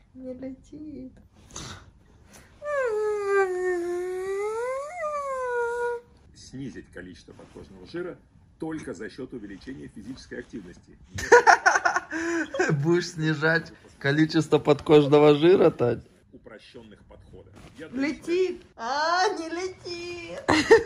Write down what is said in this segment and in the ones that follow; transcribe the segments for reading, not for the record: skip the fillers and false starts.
Не летит. Снизить количество подкожного жира только за счет увеличения физической активности. Будешь снижать количество подкожного жира, Тань? Упрощенных подходов. Летит. Не летит.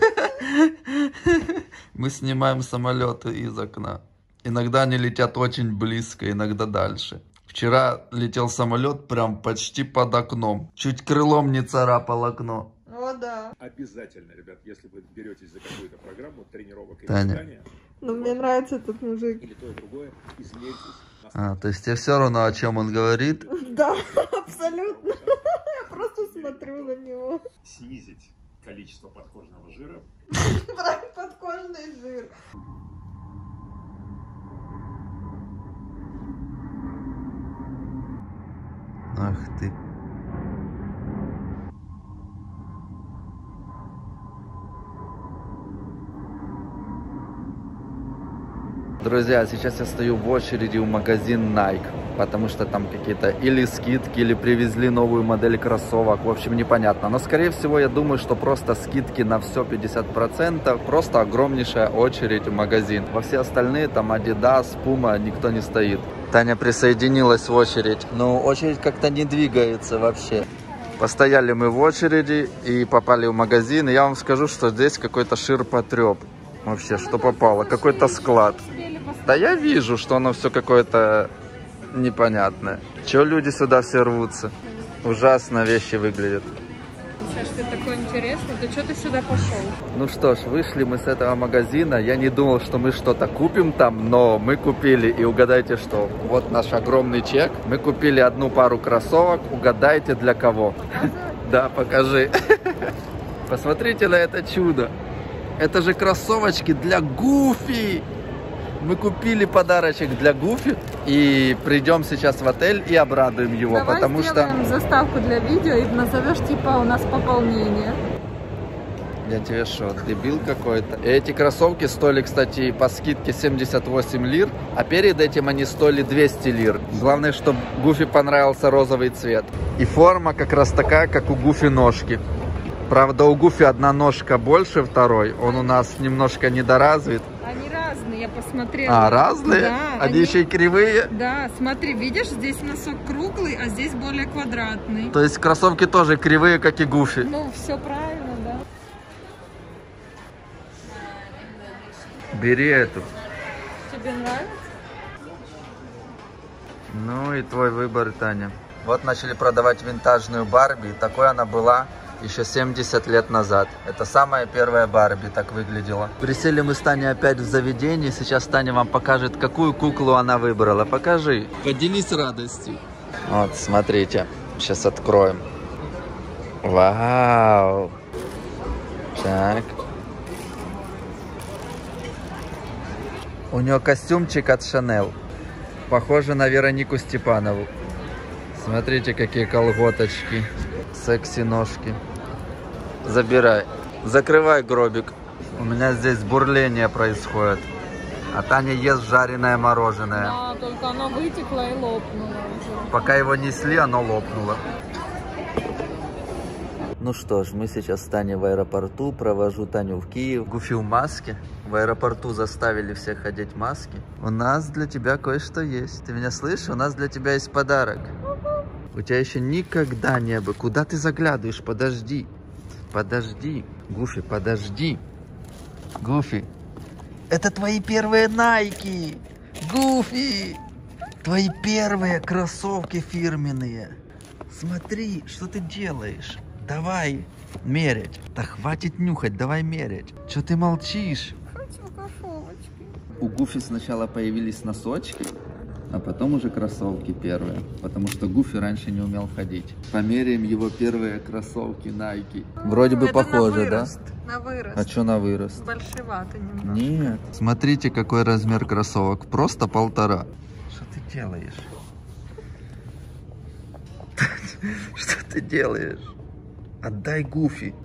Мы снимаем самолеты из окна. Иногда они летят очень близко, иногда дальше. Вчера летел самолет прям почти под окном. Чуть крылом не царапал окно. О, да. Обязательно, ребят, если вы беретесь за какую-то программу тренировок и Таня. питания, Ну, мне нравится этот мужик. или то и другое, измерьтесь. То есть тебе все равно, о чем он говорит? Да, абсолютно. Я просто смотрю на него. Снизить количество подкожного жира. Брать подкожный жир. Ах ты. Друзья, сейчас я стою в очереди у магазина Nike, потому что там какие-то или скидки, или привезли новую модель кроссовок, в общем, непонятно. Но, скорее всего, я думаю, что просто скидки на все 50%, просто огромнейшая очередь в магазин. Во все остальные, там Adidas, Puma, никто не стоит. Таня присоединилась в очередь, но очередь как-то не двигается вообще. Постояли мы в очереди и попали в магазин, и я вам скажу, что здесь какой-то ширпотреб. Вообще, что попало, какой-то склад. Да я вижу, что оно все какое-то непонятное. Чего люди сюда все рвутся? Ужасно вещи выглядят. Саш, ты такой интересный, ты что ты сюда пошел? Ну что ж, вышли мы с этого магазина. Я не думал, что мы что-то купим там, но мы купили. И угадайте что? Вот наш огромный чек. Мы купили одну пару кроссовок. Угадайте для кого? Да, покажи. Посмотрите на это чудо. Это же кроссовочки для Гуфи. Мы купили подарочек для Гуфи и придем сейчас в отель и обрадуем его. Давай потому сделаем что... заставку для видео и назовешь типа у нас пополнение. Я тебе что, дебил какой-то? Эти кроссовки стоили, кстати, по скидке 78 лир, а перед этим они стоили 200 лир. Главное, чтобы Гуфи понравился розовый цвет. И форма как раз такая, как у Гуфи ножки. Правда, у Гуфи одна ножка больше второй, он у нас немножко недоразвит. Они разные, я посмотрела. Разные? Да, они еще и кривые? Да, смотри, видишь, здесь носок круглый, а здесь более квадратный. То есть кроссовки тоже кривые, как и Гуфи? Ну, все правильно, да. Бери эту. Тебе нравится? Ну и твой выбор, Таня. Вот начали продавать винтажную Барби. Такой она была еще 70 лет назад. Это самая первая Барби так выглядела. Присели мы с Таней опять в заведении. Сейчас Таня вам покажет, какую куклу она выбрала. Покажи. Поделись радостью. Вот, смотрите. Сейчас откроем. Вау. Так. У нее костюмчик от Chanel. Похоже на Веронику Степанову. Смотрите, какие колготочки. Секси-ножки. Забирай. Закрывай гробик. У меня здесь бурление происходит. А Таня ест жареное мороженое. Да, только оно вытекло и лопнуло уже. Пока его несли, оно лопнуло. Ну что ж, мы сейчас с Таней в аэропорту. Провожу Таню в Киев. Гуфи в маске. В аэропорту заставили всех одеть в маски. У нас для тебя кое-что есть. Ты меня слышишь? У нас для тебя есть подарок. У тебя еще никогда не было. Куда ты заглядываешь? Подожди. Подожди. Гуфи, подожди. Гуфи. Это твои первые Nike. Гуфи. Твои первые кроссовки фирменные. Смотри, что ты делаешь. Давай мерять. Да хватит нюхать, давай мерять. Че ты молчишь? Хочу кроссовочки. У Гуфи сначала появились носочки, а потом уже кроссовки первые. Потому что Гуфи раньше не умел ходить. Померяем его первые кроссовки Nike. Вроде бы это похоже, на вырост, да? На вырост. А что на вырост? Большевато немного. Нет. Смотрите, какой размер кроссовок. Просто 1,5. Что ты делаешь? Что ты делаешь? Отдай Гуфи.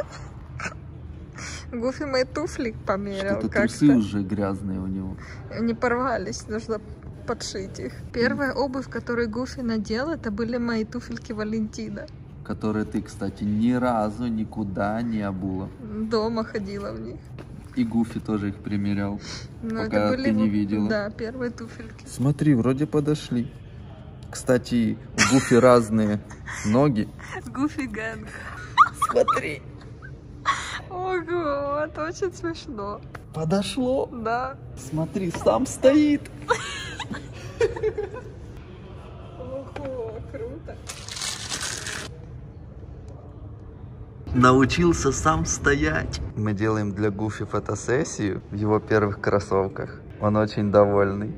Гуфи мои туфли померил Что-то как-то. трусы уже грязные у него. Они порвались, нужно подшить их. Первая обувь, которую Гуфи надел, это были мои туфельки Валентина. Которые ты, кстати, ни разу никуда не обула. Дома ходила в них. И Гуфи тоже их примерял, Но пока это были ты не видела. Да, первые туфельки. Смотри, вроде подошли. Кстати, у Гуфи разные ноги. Гуфи Гэнг. Смотри. Ого, это очень смешно. Подошло. Да. Смотри, сам стоит. Ого, круто. Научился сам стоять. Мы делаем для Гуфи фотосессию в его первых кроссовках. Он очень довольный.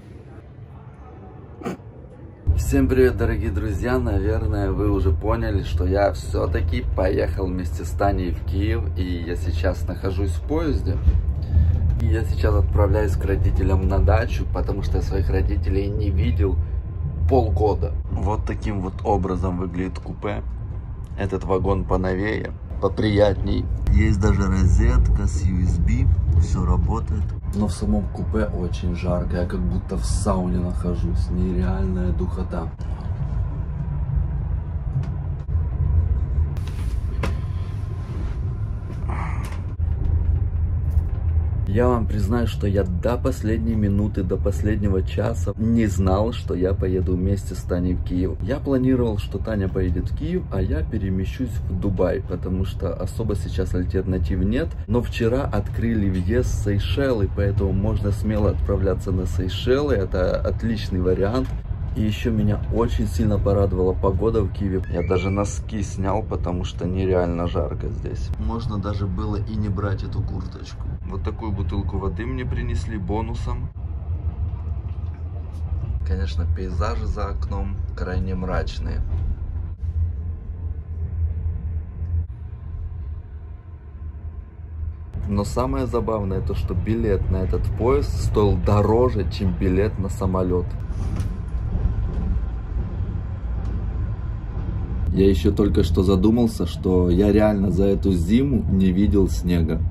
Всем привет, дорогие друзья! Наверное, вы уже поняли, что я все-таки поехал вместе с Таней в Киев. И я сейчас нахожусь в поезде. И я сейчас отправляюсь к родителям на дачу, потому что я своих родителей не видел полгода. Вот таким вот образом выглядит купе. Этот вагон поновее, поприятней. Есть даже розетка с USB, все работает. Но в самом купе очень жарко, я как будто в сауне нахожусь, нереальная духота. Я вам признаю, что я до последней минуты, до последнего часа не знал, что я поеду вместе с Таней в Киев. Я планировал, что Таня поедет в Киев, а я перемещусь в Дубай, потому что особо сейчас альтернатив нет. Но вчера открыли въезд в Сейшелы, поэтому можно смело отправляться на Сейшелы. Это отличный вариант. И еще меня очень сильно порадовала погода в Киеве. Я даже носки снял, потому что нереально жарко здесь. Можно даже было и не брать эту курточку. Вот такую бутылку воды мне принесли бонусом. Конечно, пейзажи за окном крайне мрачные. Но самое забавное то, что билет на этот поезд стоил дороже, чем билет на самолет. Я еще только что задумался, что я реально за эту зиму не видел снега.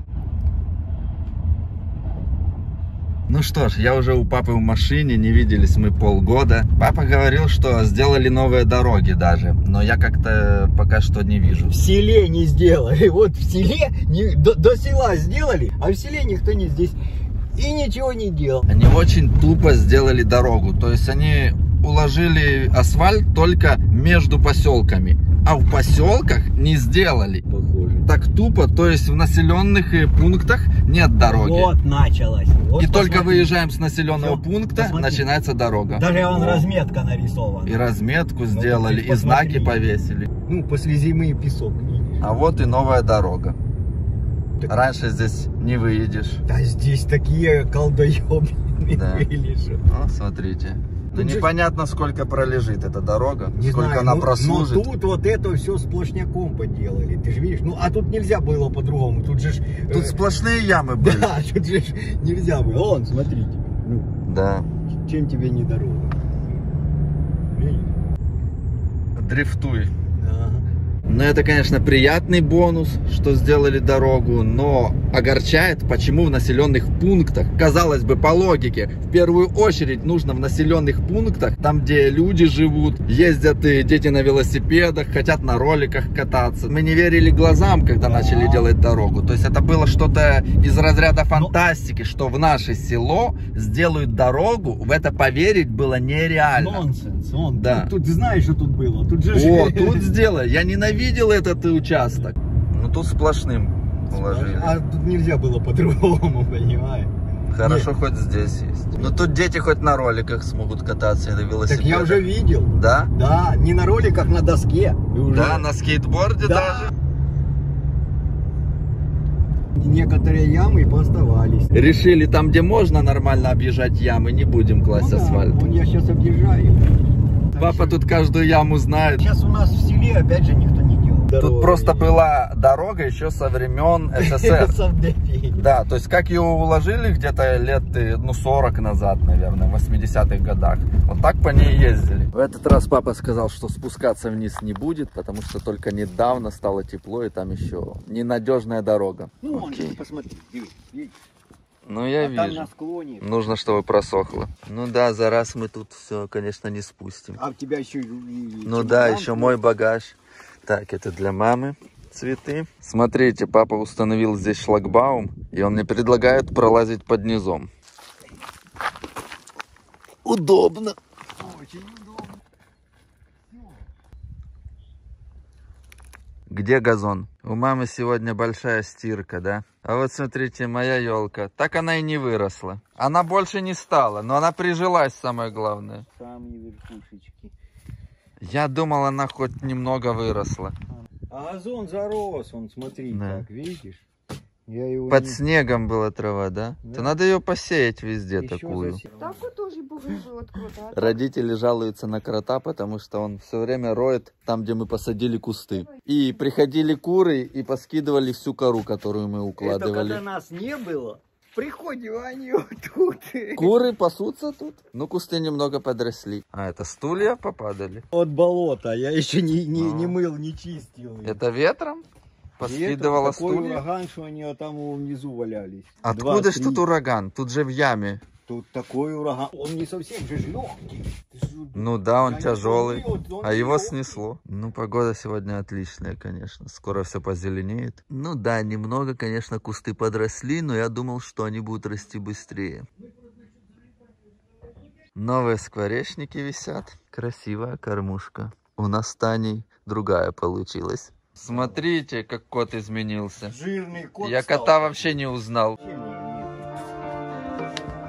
Ну что ж, я уже у папы в машине, не виделись мы полгода. Папа говорил, что сделали новые дороги даже, но я как-то пока что не вижу. В селе не сделали, вот в селе, до села сделали, а в селе никто не здесь и ничего не делал. Они очень тупо сделали дорогу, то есть они уложили асфальт только между поселками, а в поселках не сделали. Похоже. Так тупо, то есть в населенных пунктах нет дороги. Вот началось. Вот И посмотри. только выезжаем с населенного Всё, пункта, посмотри. начинается дорога. Даже вон разметка нарисована. И разметку сделали, и знаки повесили. Ну, после зимы песок, видишь. А вот и новая дорога. Так- Раньше здесь не выедешь. Да здесь такие колдоебы Да. были, что. О, смотрите. Ну Тут же- непонятно, сколько пролежит эта дорога, Не сколько знаю, она но прослужит. тут вот это все сплошняком поделали, ты же видишь. Ну, а тут нельзя было по-другому, тут же ж, Тут сплошные ямы были. да, тут же ж нельзя было. Вон, смотрите, ну, Да. чем тебе не дорога. Видишь? Дрифтуй. Ага. Ну, это, конечно, приятный бонус, что сделали дорогу, но огорчает, почему в населенных пунктах, казалось бы, по логике, в первую очередь нужно в населенных пунктах, там, где люди живут, ездят и дети на велосипедах, хотят на роликах кататься. Мы не верили глазам, когда начали делать дорогу. То есть это было что-то из разряда фантастики, что в наше село сделают дорогу, в это поверить было нереально. Нонсенс, Да. Тут знаешь, что тут было? Тут же О, тут сделали. Я ненавидел этот участок. Ну тут сплошным уложили. А тут нельзя было по-другому, понимаешь? Хорошо, Нет. хоть здесь есть. Ну тут дети хоть на роликах смогут кататься и на велосипедах. Так я уже видел. Да? Да, не на роликах, на доске. И уже- Да, на скейтборде Да. даже. Некоторые ямы поставались. Решили, там, где можно нормально объезжать ямы, не будем класть Ну да, асфальт. вон я сейчас объезжаю. Папа тут каждую яму знает. Сейчас у нас в селе опять же никто не делал. Тут просто была дорога еще со времен СССР. Да, то есть как ее уложили где-то лет, 40 назад, наверное, в 80-х годах. Вот так по ней ездили. В этот раз папа сказал, что спускаться вниз не будет, потому что только недавно стало тепло, и там еще ненадежная дорога. Ну, вон, Окей. посмотри, видишь. Ну, я Там вижу. на склоне. Нужно, чтобы просохло. Ну да, за раз мы тут все, конечно, не спустим. А у тебя еще Ну да, еще мой багаж. Так, это для мамы цветы. Смотрите, папа установил здесь шлагбаум, и он мне предлагает пролазить под низом. Удобно. Очень удобно. Где газон? У мамы сегодня большая стирка, да? А вот смотрите, моя елка. Так она и не выросла. Она больше не стала, но она прижилась, самое главное. Самые верхушечки. Я думал, она хоть немного выросла. А газон зарос, он, смотри, Да. как, видишь? Я его Под не- снегом была трава, да? Да. То надо ее посеять везде Еще такую. засел. Так вот тоже было откуда. Родители жалуются на крота, потому что он все время роет там, где мы посадили кусты. И приходили куры и поскидывали всю кору, которую мы Это укладывали. когда нас не было, приходим, они вот тут. Куры пасутся тут. Ну, кусты немного подросли. А, это стулья попадали. От болота, я еще не А. мыл, не чистил. Это ветром? И Поскидывала это такой стулья? ураган, что они там внизу валялись. Откуда ж 2-3. тут ураган? Тут же в яме. Тут такой ураган. Он не совсем же легкий. Ну да, он Я не тяжелый. помню, вот он А его легкий. снесло. Ну, погода сегодня отличная, конечно. Скоро все позеленеет. Ну да, немного, конечно, кусты подросли, но я думал, что они будут расти быстрее. Новые скворечники висят. Красивая кормушка. У нас с Таней другая получилась. Смотрите, как кот изменился. Жирный кот Я стал. кота вообще не узнал. Вообще не-